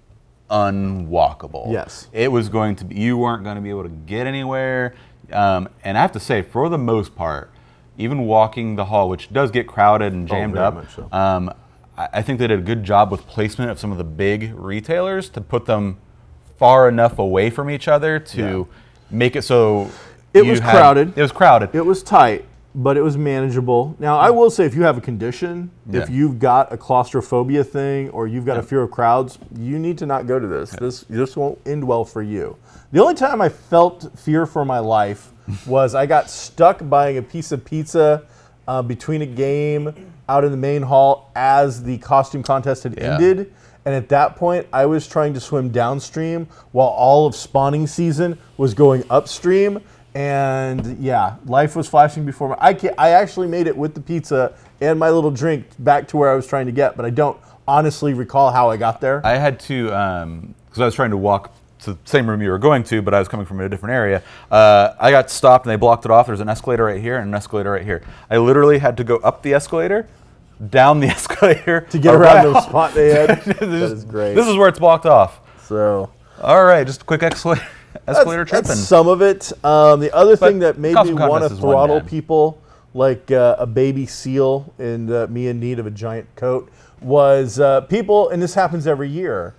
Speaker 2: unwalkable.
Speaker 1: Yes.
Speaker 2: It was going to be, you weren't going to be able to get anywhere. Um, and I have to say, for the most part, even walking the hall, which does get crowded and jammed
Speaker 1: very
Speaker 2: up,
Speaker 1: much so.
Speaker 2: um, I, I think they did a good job with placement of some of the big retailers to put them far enough away from each other to make it so
Speaker 1: It
Speaker 2: you
Speaker 1: was
Speaker 2: had-
Speaker 1: crowded.
Speaker 2: It was crowded.
Speaker 1: It was tight, but it was manageable. Now, I will say if you have a condition,
Speaker 2: Yeah.
Speaker 1: if you've got a claustrophobia thing or you've got a fear of crowds, you need to not go to this. This this won't end well for you. The only time I felt fear for my life was I got stuck buying a piece of pizza uh, between a game out in the main hall as the costume contest had
Speaker 2: Yeah.
Speaker 1: ended. And at that point, I was trying to swim downstream while all of spawning season was going upstream. And yeah, life was flashing before me. I, can't, I actually made it with the pizza and my little drink back to where I was trying to get, but I don't honestly recall how I got there.
Speaker 2: I had to, because I was trying to walk to the same room you were going to, but I was coming from a different area. Uh, I got stopped and they blocked it off. There's an escalator right here and an escalator right here. I literally had to go up the escalator, down the escalator.
Speaker 1: To get around, around the spot they had. That is great.
Speaker 2: This is where it's blocked off.
Speaker 1: So,
Speaker 2: all right, just a quick escalator, escalator
Speaker 1: that's,
Speaker 2: trip.
Speaker 1: That's
Speaker 2: and
Speaker 1: some of it. Um, the other thing that made me want to
Speaker 2: is
Speaker 1: throttle people like uh, a baby seal and uh, me in need of a giant coat was uh, people, and this happens every year,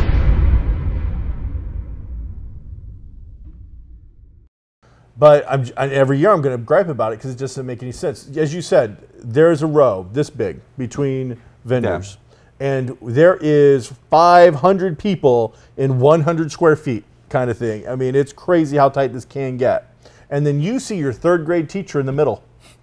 Speaker 1: but I'm, I, every year I'm going to gripe about it because it just doesn't make any sense. As you said, there's a row this big between vendors, yeah. and there is five hundred people in one hundred square feet kind of thing. I mean, it's crazy how tight this can get. And then you see your third grade teacher in the middle,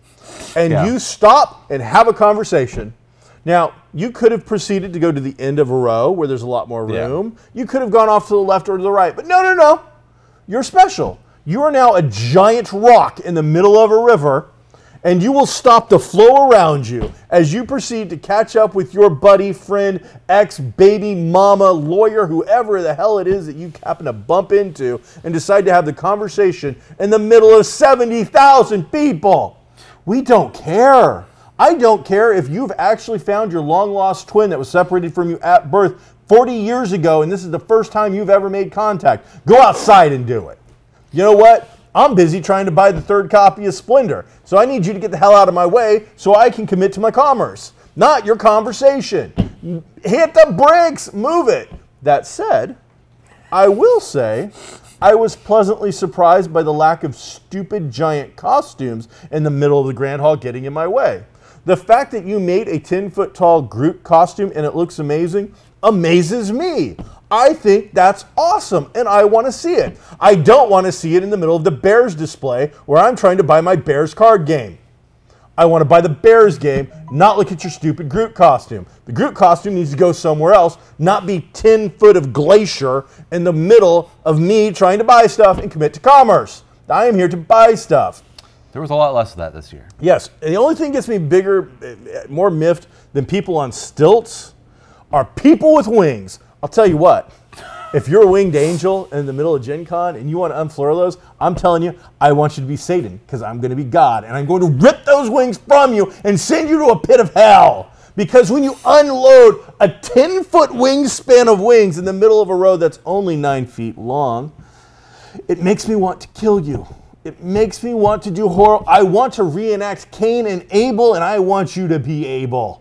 Speaker 1: and yeah. you stop and have a conversation. Now, you could have proceeded to go to the end of a row where there's a lot more room. Yeah. You could have gone off to the left or to the right, but no, no, no. You're special. You are now a giant rock in the middle of a river, and you will stop the flow around you as you proceed to catch up with your buddy, friend, ex, baby, mama, lawyer, whoever the hell it is that you happen to bump into, and decide to have the conversation in the middle of seventy thousand people. We don't care. I don't care if you've actually found your long-lost twin that was separated from you at birth forty years ago, and this is the first time you've ever made contact. Go outside and do it. You know what? I'm busy trying to buy the third copy of Splendor, so I need you to get the hell out of my way so I can commit to my commerce, not your conversation. Hit the brakes, move it. That said, I will say I was pleasantly surprised by the lack of stupid giant costumes in the middle of the Grand Hall getting in my way. The fact that you made a ten foot tall Groot costume and it looks amazing amazes me. I think that's awesome, and I want to see it. I don't want to see it in the middle of the Bears display where I'm trying to buy my Bears card game. I want to buy the Bears game, not look at your stupid Groot costume. The Groot costume needs to go somewhere else, not be ten foot of glacier in the middle of me trying to buy stuff and commit to commerce. I am here to buy stuff.
Speaker 2: There was a lot less of that this year.
Speaker 1: Yes, and the only thing that gets me bigger, more miffed than people on stilts are people with wings. I'll tell you what, if you're a winged angel in the middle of Gen Con and you want to unfurl those, I'm telling you, I want you to be Satan because I'm going to be God and I'm going to rip those wings from you and send you to a pit of hell. Because when you unload a ten foot wingspan of wings in the middle of a road that's only nine feet long, it makes me want to kill you. It makes me want to do horror. I want to reenact Cain and Abel, and I want you to be Abel.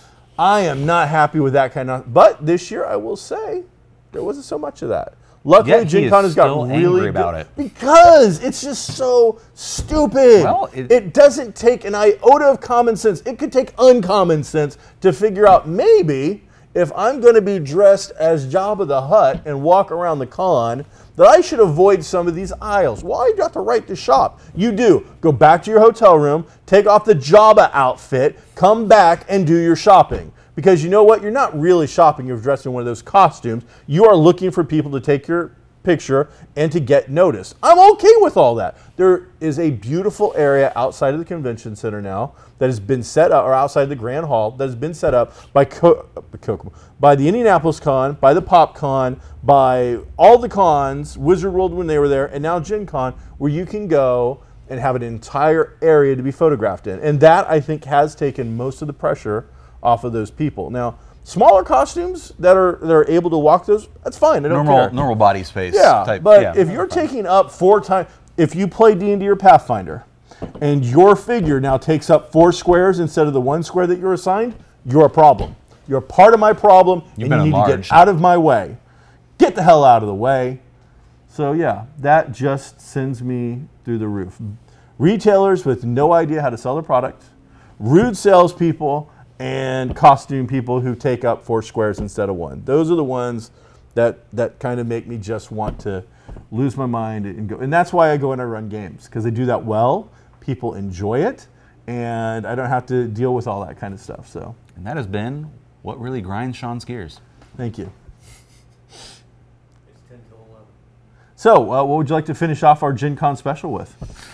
Speaker 1: I am not happy with that kind of. But this year, I will say, there wasn't so much of that. Luckily, Gen Con has gotten really good
Speaker 2: about it
Speaker 1: because it's just so stupid. Well, it, it doesn't take an iota of common sense. It could take uncommon sense to figure out maybe if I'm going to be dressed as Jabba the Hutt and walk around the con, that I should avoid some of these aisles. Well, you got the right to shop. You do. Go back to your hotel room, take off the Jabba outfit, come back and do your shopping. Because you know what? You're not really shopping. You're dressed in one of those costumes. You are looking for people to take your picture and to get noticed. I'm okay with all that. There is a beautiful area outside of the convention center now that has been set up, or outside the Grand Hall, that has been set up by Co by the Indianapolis Con, by the PopCon, by all the cons, Wizard World when they were there, and now Gen Con, where you can go and have an entire area to be photographed in. And that, I think, has taken most of the pressure off of those people. Now, smaller costumes that are that are able to walk those, that's fine. I don't
Speaker 2: normal,
Speaker 1: care.
Speaker 2: Normal body space.
Speaker 1: Yeah,
Speaker 2: type.
Speaker 1: but
Speaker 2: yeah,
Speaker 1: if you're taking up four times, if you play D and D or Pathfinder, and your figure now takes up four squares instead of the one square that you're assigned, you're a problem. You're part of my problem,
Speaker 2: You've
Speaker 1: and you need
Speaker 2: enlarged.
Speaker 1: to get out of my way. Get the hell out of the way. So yeah, that just sends me through the roof. Retailers with no idea how to sell their product, rude salespeople, and costume people who take up four squares instead of one. Those are the ones that that kind of make me just want to lose my mind and go. And that's why I go and I run games, because I do that well. People enjoy it, and I don't have to deal with all that kind of stuff. So.
Speaker 2: And that has been what really grinds Sean's gears.
Speaker 1: Thank you.
Speaker 3: It's ten till eleven.
Speaker 1: So, uh, what would you like to finish off our Gen Con special with?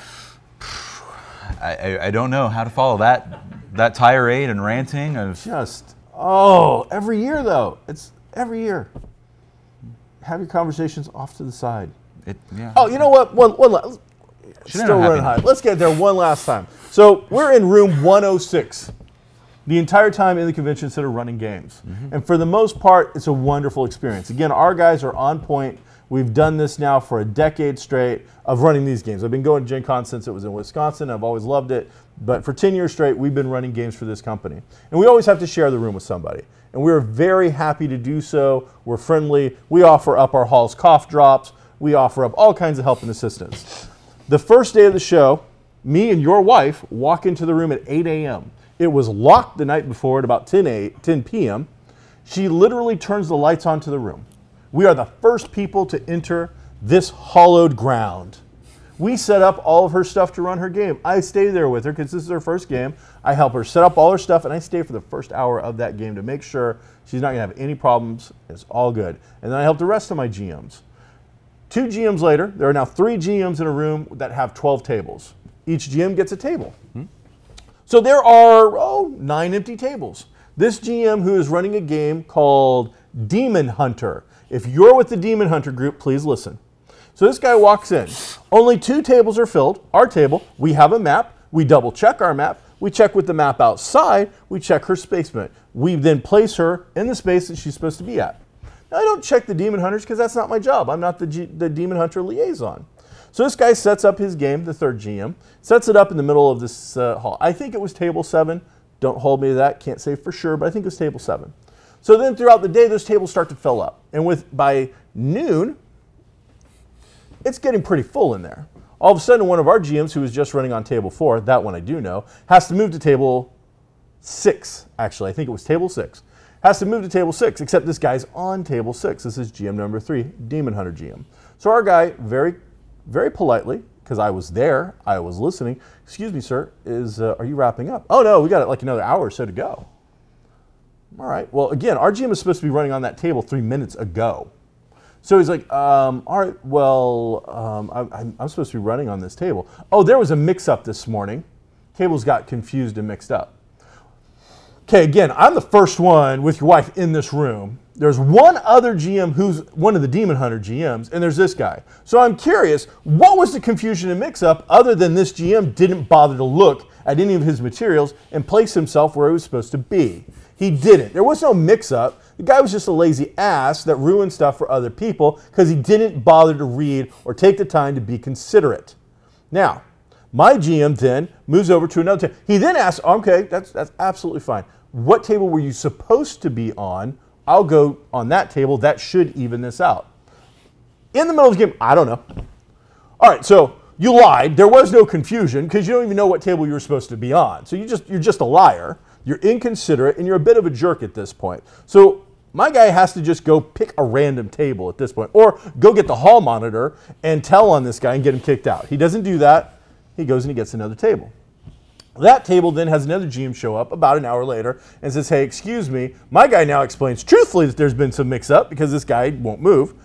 Speaker 2: I, I, I don't know how to follow that that tirade and ranting of
Speaker 1: Just, oh, every year though. It's every year. Have your conversations off to the side.
Speaker 2: it. Yeah.
Speaker 1: Oh, you know what? One, one last.
Speaker 2: Should
Speaker 1: Still
Speaker 2: end on
Speaker 1: running high.
Speaker 2: happy
Speaker 1: Let's get there one last time. So we're in room one oh six. The entire time in the convention center running games.
Speaker 2: Mm-hmm.
Speaker 1: And for the most part, it's a wonderful experience. Again, our guys are on point. We've done this now for a decade straight of running these games. I've been going to Gen Con since it was in Wisconsin. I've always loved it. But for ten years straight, we've been running games for this company. And we always have to share the room with somebody. And we're very happy to do so. We're friendly. We offer up our hall's cough drops. We offer up all kinds of help and assistance. The first day of the show, me and your wife walk into the room at eight a m It was locked the night before at about ten p m She literally turns the lights on to the room. We are the first people to enter this hallowed ground. We set up all of her stuff to run her game. I stay there with her because this is her first game. I help her set up all her stuff, and I stay for the first hour of that game to make sure she's not going to have any problems. It's all good. And then I help the rest of my G Ms. Two G Ms later, there are now three G Ms in a room that have twelve tables. Each G M gets a table. Hmm? So there are, oh, nine empty tables. This G M who is running a game called Demon Hunter. If you're with the Demon Hunter group, please listen. So this guy walks in. Only two tables are filled. Our table, we have a map. We double check our map. We check with the map outside. We check her spacement. We then place her in the space that she's supposed to be at. Now, I don't check the Demon Hunters because that's not my job. I'm not the, G the Demon Hunter liaison. So this guy sets up his game, the third G M, sets it up in the middle of this uh, hall. I think it was table seven. Don't hold me to that. Can't say for sure, but I think it was table seven. So then throughout the day, those tables start to fill up. And with by noon, it's getting pretty full in there. All of a sudden, one of our G Ms, who was just running on table four, that one I do know, has to move to table six, actually. I think it was table six. Has to move to table six, except this guy's on table six. This is G M number three, Demon Hunter G M. So our guy, very, very politely, because I was there, I was listening, excuse me, sir, is uh, are you wrapping up? Oh, no, we got like another hour or so to go. All right, well, again, our G M is supposed to be running on that table three minutes ago. So he's like, um, all right, well, um, I'm, I'm supposed to be running on this table. Oh, there was a mix-up this morning. Tables got confused and mixed up. Okay, again, I'm the first one with your wife in this room. There's one other G M who's one of the Demon Hunter G Ms, and there's this guy. So I'm curious, what was the confusion and mix-up other than this G M didn't bother to look at any of his materials and place himself where he was supposed to be? He didn't. There was no mix-up. The guy was just a lazy ass that ruined stuff for other people because he didn't bother to read or take the time to be considerate. Now, my G M then moves over to another table. He then asks, okay, that's, that's absolutely fine. What table were you supposed to be on? I'll go on that table. That should even this out. In the middle of the game, I don't know. All right, so you lied. There was no confusion because you don't even know what table you were supposed to be on. So you just, you're just a liar. You're inconsiderate, and you're a bit of a jerk at this point. So my guy has to just go pick a random table at this point, or go get the hall monitor and tell on this guy and get him kicked out. He doesn't do that. He goes and he gets another table. That table then has another G M show up about an hour later and says, hey, excuse me. My guy now explains truthfully that there's been some mix-up because this guy won't move.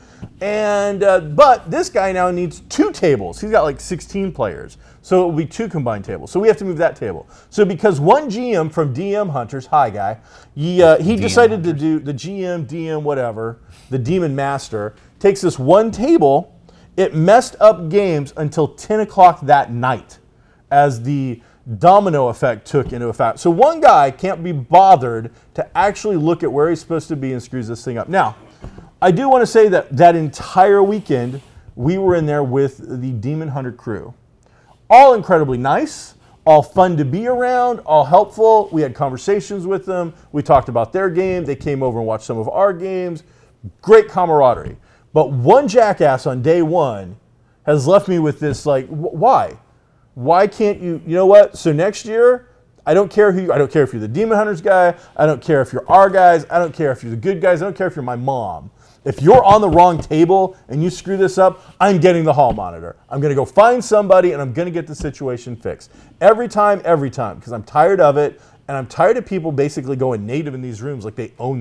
Speaker 1: And uh, but this guy now needs two tables. He's got like sixteen players. So it will be two combined tables. So we have to move that table. So because one G M from D M Hunters, hi guy, he, uh, he decided Hunters. to do the G M, D M, whatever, the Demon Master, takes this one table. It messed up games until ten o'clock that night as the domino effect took into effect. So one guy can't be bothered to actually look at where he's supposed to be and screws this thing up. Now, I do want to say that that entire weekend, we were in there with the Demon Hunter crew. All incredibly nice, all fun to be around, all helpful. We had conversations with them. We talked about their game. They came over and watched some of our games. Great camaraderie. But one jackass on day one has left me with this, like, why? Why can't you, you know what? So next year, I don't care who you, I don't care if you're the Demon Hunters guy. I don't care if you're our guys. I don't care if you're the good guys. I don't care if you're my mom. If you're on the wrong table and you screw this up, I'm getting the hall monitor. I'm going to go find somebody and I'm going to get the situation fixed. Every time, every time, because I'm tired of it, and I'm tired of people basically going native in these rooms like they own them.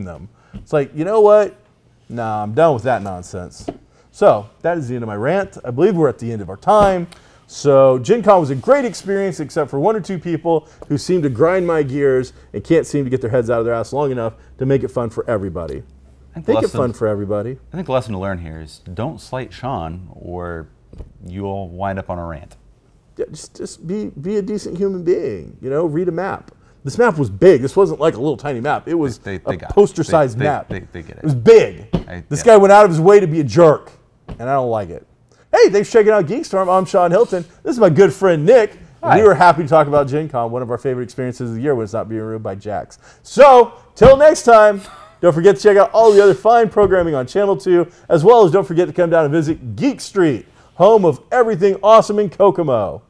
Speaker 1: It's like, you know what? Nah, I'm done with that nonsense. So that is the end of my rant. I believe we're at the end of our time. So Gen Con was a great experience, except for one or two people who seem to grind my gears and can't seem to get their heads out of their ass long enough to make it fun for everybody.
Speaker 2: I think
Speaker 1: Make it
Speaker 2: lesson,
Speaker 1: fun for everybody.
Speaker 2: I think the lesson to learn here is don't slight Sean or you'll wind up on a rant.
Speaker 1: Yeah, just just be be a decent human being. You know, read a map. This map was big. This wasn't like a little tiny map. It was
Speaker 2: They- they
Speaker 1: a
Speaker 2: got it.
Speaker 1: poster-sized
Speaker 2: They-
Speaker 1: map.
Speaker 2: they- they get it.
Speaker 1: It was big.
Speaker 2: I-
Speaker 1: this
Speaker 2: yeah.
Speaker 1: guy went out of his way to be a jerk, and I don't like it. Hey, thanks for checking out Geekstorm. I'm Sean Hilton. This is my good friend Nick.
Speaker 2: Hi.
Speaker 1: We were happy to talk about Gen Con, one of our favorite experiences of the year when it's not being ruined by Jax. So, till next time, don't forget to check out all the other fine programming on Channel two, as well as don't forget to come down and visit Geek Street, home of everything awesome in Kokomo.